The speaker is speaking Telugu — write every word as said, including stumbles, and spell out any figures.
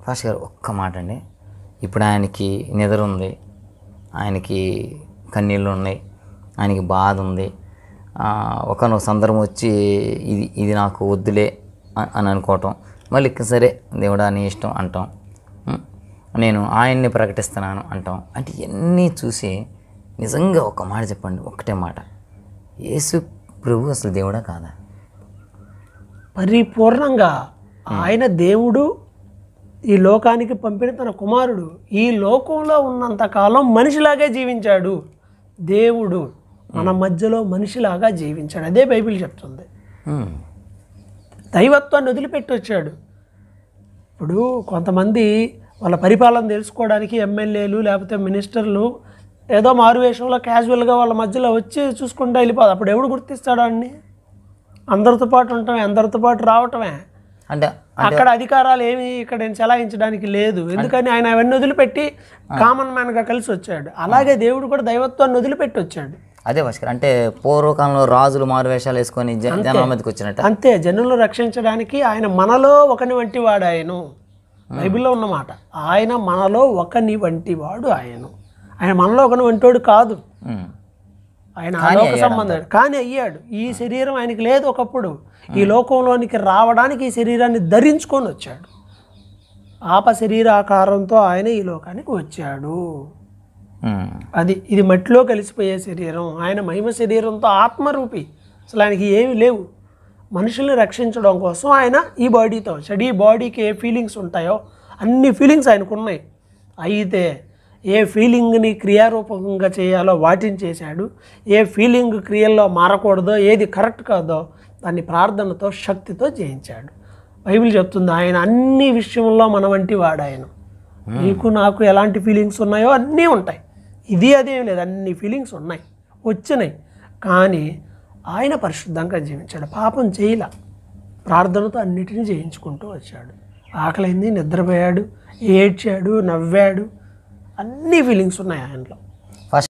పాస్టర్ గారు ఒక్క మాట అండి. ఇప్పుడు ఆయనకి నిద్ర ఉంది, ఆయనకి కన్నీళ్ళు ఉన్నాయి, ఆయనకి బాధ ఉంది. ఒకనొక సందర్భం వచ్చి ఇది ఇది నాకు వద్దులే అని అనుకోవటం, మళ్ళీ సరే దేవుడా నీ ఇష్టం అంటాం, నేను ఆయన్ని ప్రకటిస్తున్నాను అంటాం. అంటే ఇవన్నీ చూసి నిజంగా ఒక మాట చెప్పండి, ఒక్కటే మాట, యేసు ప్రభు అసలు దేవుడా కాదా? పరిపూర్ణంగా ఆయన దేవుడు, ఈ లోకానికి పంపిన తన కుమారుడు. ఈ లోకంలో ఉన్నంతకాలం మనిషిలాగే జీవించాడు. దేవుడు మన మధ్యలో మనిషిలాగా జీవించాడు. అదే బైబిల్ చెప్తుంది. దైవత్వాన్ని వదిలిపెట్టి వచ్చాడు. ఇప్పుడు కొంతమంది వాళ్ళ పరిపాలన తెలుసుకోవడానికి ఎమ్మెల్యేలు లేకపోతే మినిస్టర్లు ఏదో మారువేషంలో క్యాజువల్గా వాళ్ళ మధ్యలో వచ్చి చూసుకుంటూ వెళ్ళిపోదు. అప్పుడు ఎవడు గుర్తిస్తాడు అన్ని? అందరితో పాటు ఉండటమే, అందరితో పాటు రావటమే. అంటే అక్కడ అధికారాలు ఏమి ఇక్కడ నేను చెలాయించడానికి లేదు. ఎందుకని ఆయన అవన్నీ వదిలిపెట్టి కామన్ మ్యాన్గా కలిసి వచ్చాడు. అలాగే దేవుడు కూడా దైవత్వాన్ని వదిలిపెట్టి వచ్చాడు. అదే భాస్కర్, అంటే పూర్వకాలంలో రాజులు మారువేషాలు వేసుకొని జనాల మీదకి వచ్చినట్టు అంతే. జనులను రక్షించడానికి ఆయన మనలో ఒకని వంటి వాడు ఆయను. బైబిల్లో ఉన్నమాట, ఆయన మనలో ఒకని వంటి వాడు ఆయను. ఆయన మనలో ఒకని వంటోడు కాదు, ఆయన ఆలోక సంబంధం. కానీ అయ్యాడు. ఈ శరీరం ఆయనకి లేదు ఒకప్పుడు. ఈ లోకంలోనికి రావడానికి ఈ శరీరాన్ని ధరించుకొని వచ్చాడు. ఆప శరీరాకారంతో ఆయన ఈ లోకానికి వచ్చాడు. అది ఇది మట్టిలో కలిసిపోయే శరీరం. ఆయన మహిమ శరీరంతో ఆత్మరూపి. అసలు ఆయనకి ఏమి లేవు. మనుషుల్ని రక్షించడం కోసం ఆయన ఈ బాడీతో వచ్చాడు. ఈ బాడీకి ఏ ఫీలింగ్స్ ఉంటాయో అన్ని ఫీలింగ్స్ ఆయనకు ఉన్నాయి. అయితే ఏ ఫీలింగ్ని క్రియారూపకంగా చేయాలో వాటిని చేశాడు. ఏ ఫీలింగ్ క్రియల్లో మారకూడదో, ఏది కరెక్ట్ కాదో దాన్ని ప్రార్థనతో శక్తితో జయించాడు. బైబిల్ చెప్తుంది ఆయన అన్ని విషయంలో మన వంటి వాడు ఆయన. నీకు నాకు ఎలాంటి ఫీలింగ్స్ ఉన్నాయో అన్నీ ఉంటాయి. ఇది అదేం లేదు, అన్ని ఫీలింగ్స్ ఉన్నాయి, వచ్చినాయి. కానీ ఆయన పరిశుద్ధంగా జీవించాడు. పాపం చేయలే. ప్రార్థనతో అన్నిటినీ జయించుకుంటూ వచ్చాడు. ఆకలింది, నిద్రపోయాడు, ఏడ్చాడు, నవ్వాడు, అన్ని ఫీలింగ్స్ ఉన్నాయి ఆయనలో.